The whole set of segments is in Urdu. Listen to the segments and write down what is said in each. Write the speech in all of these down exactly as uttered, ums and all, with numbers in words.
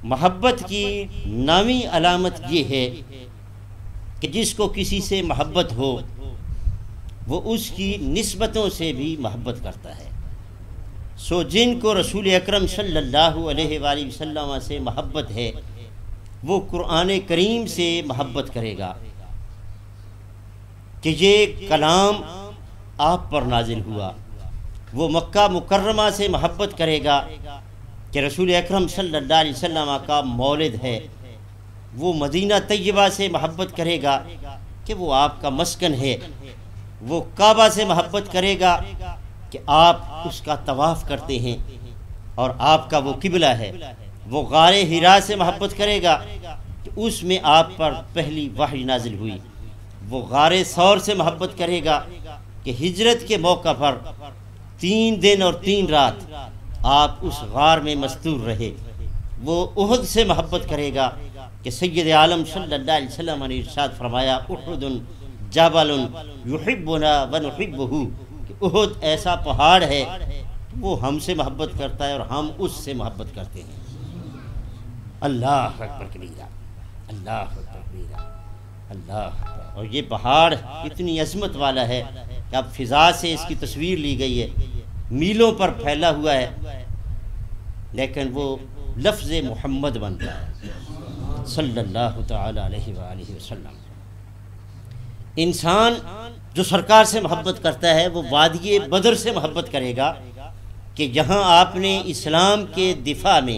محبت کی نامی علامت یہ ہے کہ جس کو کسی سے محبت ہو وہ اس کی نسبتوں سے بھی محبت کرتا ہے. سو جن کو رسول اکرم صلی اللہ علیہ وآلہ وسلم سے محبت ہے وہ قرآن کریم سے محبت کرے گا کہ یہ کلام آپ پر نازل ہوا. وہ مکہ مکرمہ سے محبت کرے گا کہ رسول اکرم صلی اللہ علیہ وسلم کا مولد ہے. وہ مدینہ طیبہ سے محبت کرے گا کہ وہ آپ کا مسکن ہے. وہ کعبہ سے محبت کرے گا کہ آپ اس کا طواف کرتے ہیں اور آپ کا وہ قبلہ ہے. وہ غار حرا سے محبت کرے گا کہ اس میں آپ پر پہلی وحی نازل ہوئی. وہ غار ثور سے محبت کرے گا کہ ہجرت کے موقع پر تین دن اور تین رات آپ اس غار میں مستور رہے. وہ احد سے محبت کرے گا کہ سید عالم صلی اللہ علیہ وسلم نے ارشاد فرمایا احد جبل یحبنا ونحبہ، کہ احد ایسا پہاڑ ہے وہ ہم سے محبت کرتا ہے اور ہم اس سے محبت کرتے ہیں. اللہ اکبر کبیرہ، اللہ اکبر کبیرہ، اللہ اکبر. اور یہ پہاڑ اتنی عظمت والا ہے کہ اب فضا سے اس کی تصویر لی گئی ہے، میلوں پر پھیلا ہوا ہے، لیکن وہ لفظ محمد بن رہا ہے صلی اللہ تعالی علیہ وآلہ وسلم. انسان جو سرکار سے محبت کرتا ہے وہ وادی بدر سے محبت کرے گا کہ جہاں آپ نے اسلام کے دفاع میں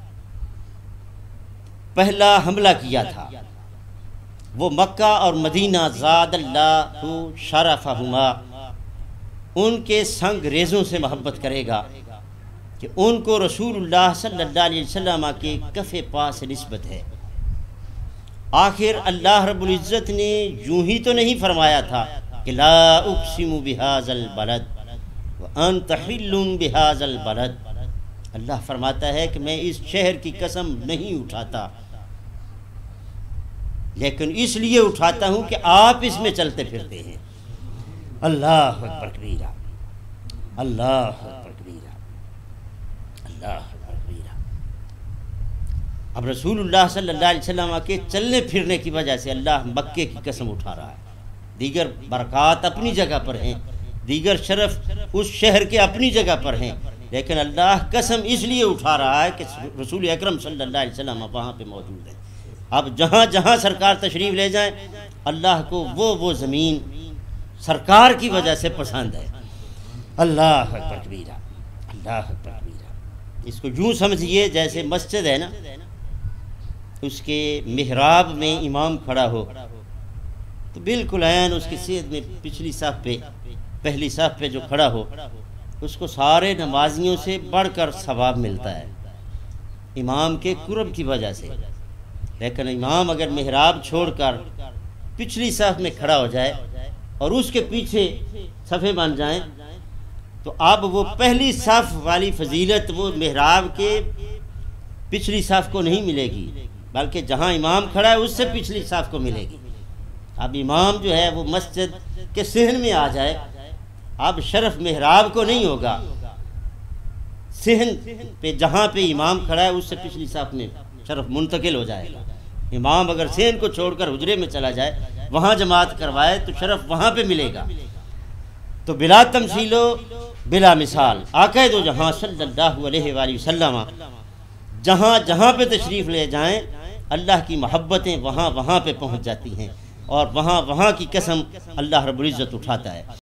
پہلا حملہ کیا تھا. وہ مکہ اور مدینہ زاد اللہ شرفہما ان کے سنگ ریزوں سے محبت کرے گا کہ ان کو رسول اللہ صلی اللہ علیہ وسلم کے کف پاس نسبت ہے. آخر اللہ رب العزت نے یوں ہی تو نہیں فرمایا تھا کہ لا اقسم بہذا البلد وانت حل بہذا البلد. اللہ فرماتا ہے کہ میں اس شہر کی قسم نہیں اٹھاتا، لیکن اس لیے اٹھاتا ہوں کہ آپ اس میں چلتے پھرتے ہیں. اللہ اکبر کبیرہ، اللہ اکبر کبیرہ، اللہ اکبر کبیرہ. اب رسول اللہ صلی اللہ علیہ وسلم کے چلنے پھرنے کی وجہ سے اللہ مکے کی قسم اٹھا رہا ہے. دیگر برکات اپنی جگہ پر ہیں، دیگر شرف اس شہر کے اپنی جگہ پر ہیں، لیکن اللہ قسم اس لیے اٹھا رہا ہے کہ رسول اکرم صلی اللہ علیہ وسلم وہاں پہ موجود ہے. اب جہاں جہاں سرکار تشریف لے جائیں اللہ کو وہ وہ زمین سرکار کی وجہ سے پسند ہے. اللہ اکبر کبیرہ، اللہ اکبر کبیرہ. اس کو یوں سمجھیے جیسے مسجد ہے نا، اس کے محراب میں امام کھڑا ہو تو بالکل عین اس کی صحت میں پچھلی صف پہ پہلی صف پہ جو کھڑا ہو اس کو سارے نمازیوں سے بڑھ کر ثواب ملتا ہے امام کے قرب کی وجہ سے. لیکن امام اگر محراب چھوڑ کر پچھلی صف میں کھڑا ہو جائے اور اس کے پیچھے صفیں بن جائیں تو اب وہ پہلی صف والی فضیلت وہ محراب کے پچھلی صف کو نہیں ملے گی، بلکہ جہاں امام کھڑا ہے اس سے پچھلی صف کو ملے گی. اب امام جو ہے وہ مسجد کے صحن میں آ جائے، اب شرف محراب کو نہیں ہوگا، صحن پہ جہاں پہ امام کھڑا ہے اس سے پچھلی صف میں شرف منتقل ہو جائے گا. امام اگر صحن کو چھوڑ کر حجرے میں چلا جائے وہاں جماعت کروائے تو شرف وہاں پہ ملے گا. تو بلا تمثیل و بلا مثال آقا دو جہاں صلی اللہ علیہ وآلہ وسلم جہاں جہاں پہ تشریف لے جائیں اللہ کی محبتیں وہاں وہاں پہ پہنچ جاتی ہیں اور وہاں وہاں کی قسم اللہ رب العزت اٹھاتا ہے.